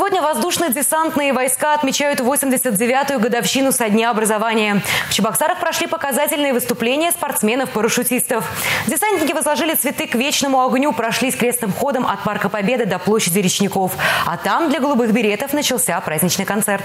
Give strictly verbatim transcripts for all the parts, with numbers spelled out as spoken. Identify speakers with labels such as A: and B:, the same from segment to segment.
A: Сегодня воздушно-десантные войска отмечают восемьдесят девятую годовщину со дня образования. В Чебоксарах прошли показательные выступления спортсменов-парашютистов. Десантники возложили цветы к вечному огню, прошлись крестным ходом от Парка Победы до площади Речников. А там для голубых беретов начался праздничный концерт.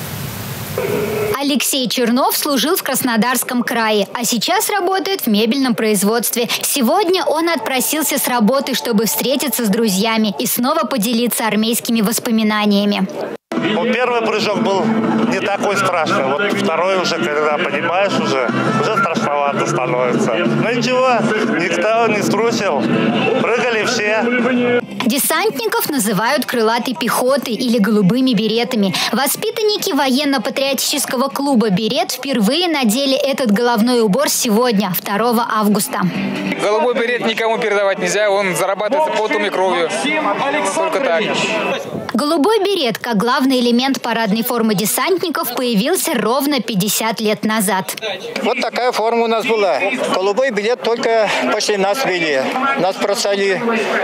B: Алексей Чернов служил в Краснодарском крае, а сейчас работает в мебельном производстве. Сегодня он отпросился с работы, чтобы встретиться с друзьями и снова поделиться армейскими воспоминаниями.
C: Ну, первый прыжок был не такой страшный. Вот второй уже, когда понимаешь, уже, уже страшновато становится. Ну ничего, никто не струсил. Прыгали все.
B: Десантников называют крылатой пехотой или голубыми беретами. Воспитанники военно-патриотического клуба «Берет» впервые надели этот головной убор сегодня, второго августа.
D: Голубой берет никому передавать нельзя, он зарабатывается потом и кровью. Только так.
B: Голубой берет, как главный элемент парадной формы десантников, появился ровно пятьдесят лет назад.
E: Вот такая форма у нас была. Голубой берет только после нас вели. Нас бросали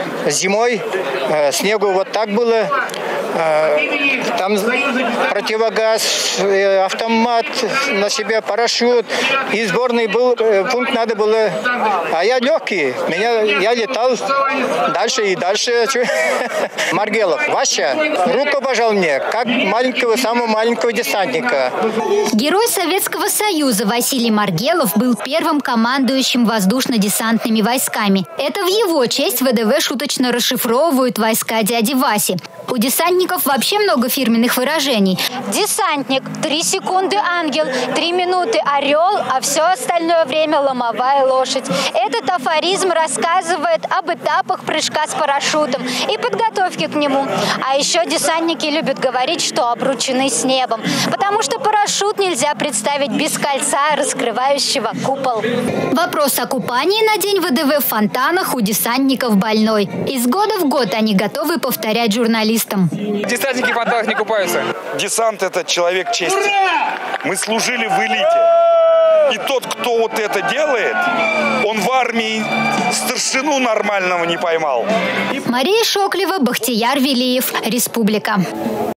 E: зимой, э, снегу вот так было. Э, там противогаз, э, автомат на себя, парашют. И сборный был, э, пункт надо было. А я легкий. Меня, я летал дальше и дальше. Маргелов, Вася, руку пожал мне, как маленького, самого маленького десантника.
B: Герой Советского Союза Василий Маргелов был первым командующим воздушно-десантными войсками. Это в его честь ВДВ шуточно расшифровывают войска дяди Васи. У десантников вообще много фирменных выражений. Десантник, три секунды ангел, три минуты орел, а все остальное время ломовая лошадь. Этот афоризм рассказывает об этапах прыжка с парашютом и подготовке к нему. А еще десантники любят говорить, что обручены с небом, потому что парашют нельзя представить без кольца, раскрывающего купол. Вопрос о купании на день ВДВ в фонтанах у десантников больной. Из года в год они готовы повторять журналистам.
D: Десантники в фонтанах не купаются.
F: Десант – это человек чести. Мы служили в элите. И тот, кто вот это делает, он в армии старшину нормального не поймал.
B: Мария Шоклева, Бахтияр Велиев, Республика.